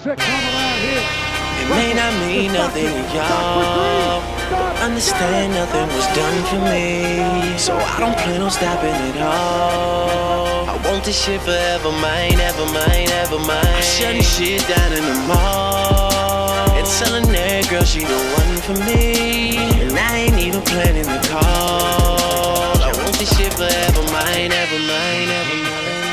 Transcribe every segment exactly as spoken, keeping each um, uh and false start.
six on the line here. It may not mean nothing to y'all, but understand nothing was done for me, so I don't plan on stopping at all. I want this shit forever, mine, ever mine, ever mine. I'm shutting shit down in the mall and telling that girl she the one for me, and I ain't even planning the call. I want this shit forever, mine, ever mine, ever mine.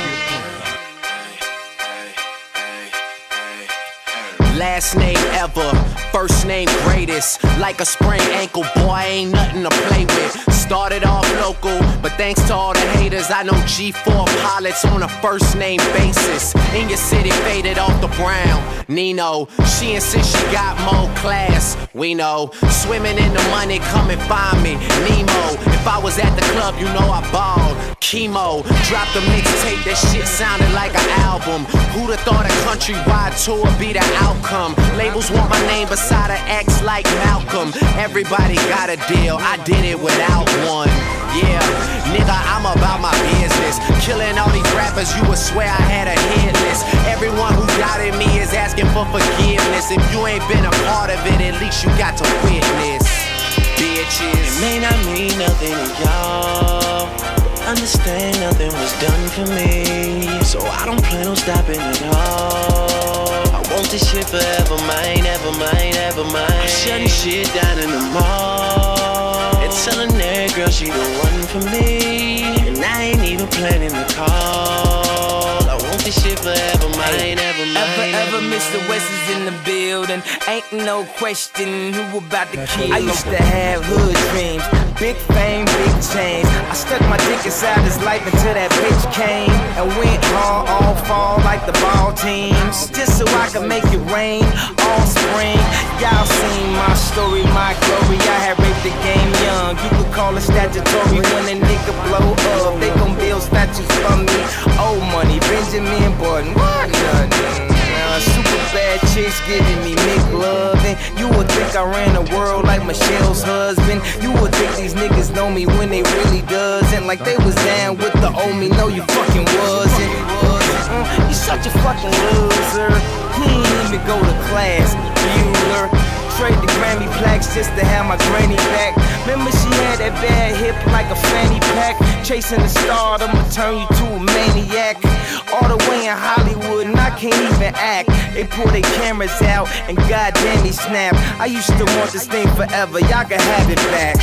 Last name ever, first name greatest. Like a sprained ankle, boy, ain't nothing to play with. Started off local, but thanks to all the haters, I know G four pilots on a first name basis. In your city, faded off the brown. Nino, she insists she got more class. We know, swimming in the money, come and find me. Nemo, if I was at the club, you know I balled. Chemo, dropped a mixtape, that shit sounded like an album. Who'da thought a countrywide tour be the outcome? Labels want my name beside an X like Malcolm. Everybody got a deal, I did it without one. Yeah, nigga, I'm about my business. Killing all these rappers, you would swear I had a hit list. Everyone who doubted me is asking for forgiveness. If you ain't been a part of it, at least you got to witness. Bitches, it may not mean nothing to y'all, understand nothing was done for me, so I don't plan on stopping at all. I want this shit forever, mine, ever mine, ever mine. I'm shutting shit down in the mall and telling that girl she the one for me, and I ain't even planning the call. I want this shit forever, mine, ever mine. Ever, ever, Mister West is in the building. Ain't no question who about to kill him. I used to have hood dreams, big fame, big chains. I stuck my dick inside his life until that bitch came and went hard all fall like the ball teams, just so I could make it rain all spring. Y'all seen my story, my glory. I had raped the game young. You could call it statutory. When a nigga blow up, they gon' build statues for me. Old money, Benjamin Button, what nothing. Uh, super bad chicks giving me McLovin'. You would think I ran the world like Michelle's husband. You would think these niggas know me when they really doesn't. Like they was down with the old me, no you fucking wasn't. Mm, you such a fucking loser. He ain't even go to class, Bueller. Trade the Grammy plaques just to have my granny back. Remember she had that bad hip like a fanny pack. Chasing the star, I'ma turn you to a maniac. All the way in Hollywood and I can't even act. They pull their cameras out and goddamn they snap. I used to want this thing forever, y'all can have it back.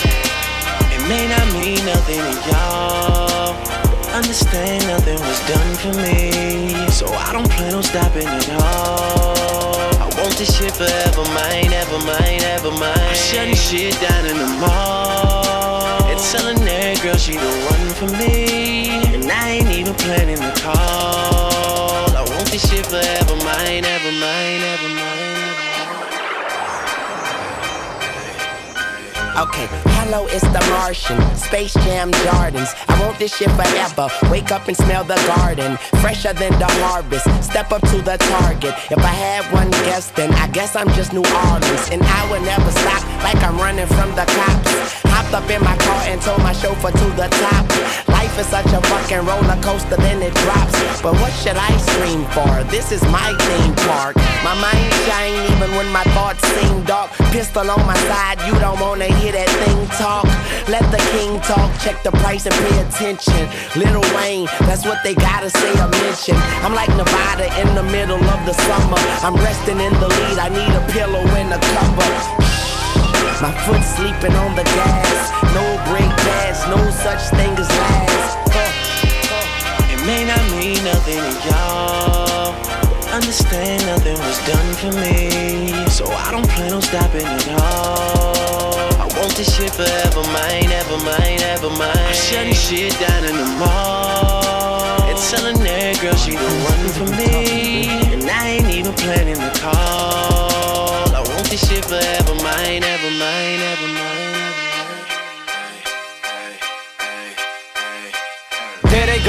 It may not mean nothing to y'all, understand nothing was done for me, so I don't plan on stopping at all. I want this shit forever, mine, ever mine, ever mine. I'm shutting shit down in the mall and telling that girl she the one for me, and I ain't even planning the call. I want this shit forever, mine, ever mine, ever mine. okay, hello, it's the Martian, Space Jam Jordans. I want this shit forever, wake up and smell the garden, fresher than the harvest, step up to the target. If I had one guess, then I guess I'm just New Orleans, and I would never stop like I'm running from the cops. Hopped up in my car and told my chauffeur to the top. Life is such a fucking roller coaster, then it drops. But what should I scream for? This is my theme park. My mind shine even when my thoughts seem dark. Pistol on my side, you don't wanna hear that thing talk. Let the king talk, check the price and pay attention. Lil Wayne, that's what they gotta say or mention. I'm like Nevada in the middle of the summer. I'm resting in the lead, I need a pillow and a cover. My foot sleeping on the gas. No brake pads, no such thing as last. uh, uh. It may not mean nothing to y'all, understand nothing was done for me, so I don't plan on stopping at all. I want this shit forever, mine, ever mine, ever mine. I'm shutting shit down in the mall and telling that girl she the one for me, and I ain't even planning the call. I want this shit forever, mine, ever mine, ever mine. There they go, back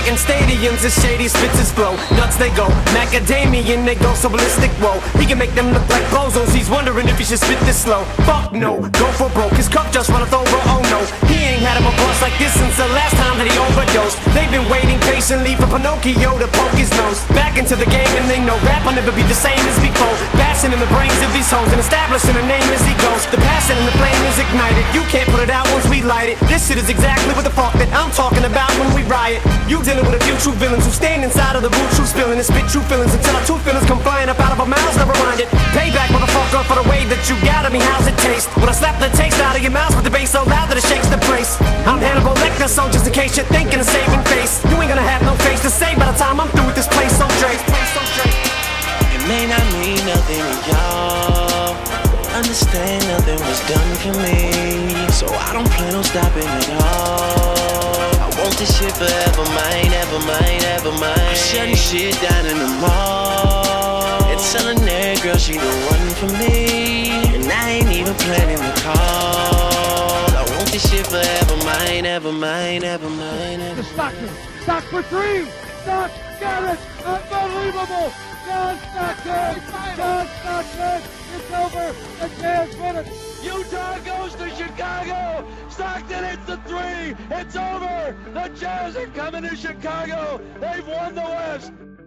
Packing stadiums as shady spits his flow. Nuts they go, macadamian they go so ballistic. Whoa, he can make them look like bozos. He's wondering if he should spit this slow. Fuck no, go for broke. His cup just runneth over. Oh no, he ain't had him a bust like this since the last time that he overdosed. They've been waiting patiently for Pinocchio to poke his nose back into the game, and they know rap will never be the same as before. Bashing in the brains of these hoes and establishing a name as he goes. The passion and the flame is ignited. You can't put it out once we light it. This shit is exactly what the fuck that I'm talking about when we riot. You dealing with a few true villains who stand inside of the root, true spilling and spit true feelings until our two feelings come flying up out of our mouths. Never mind it. Payback, motherfucker, for the way that you got at me. How's it taste? When I slap the taste out of your mouth with the bass so loud that it shakes the place. I'm Hannibal Lecter, so just in case you're thinking of saving face, you ain't gonna have no face to say by the time I'm through with this place. So Drake, so Drake. It may not mean nothing to y'all. Understand nothing was done for me, so I don't plan on stopping at all. I want this shit forever, mine, ever mine, ever mine. I'm shutting shit down in the mall. It's telling that girl she the one for me, and I ain't even planning to call. I want this shit forever, mine, ever mine, ever mine, ever. To Stockton, Stock for three. Stock got it. Unbelievable. John Stockton. John Stockton. It's over. The Jazz win it. Utah goes to Chicago. Stockton hits the three. It's over. The Jazz are coming to Chicago. They've won the West.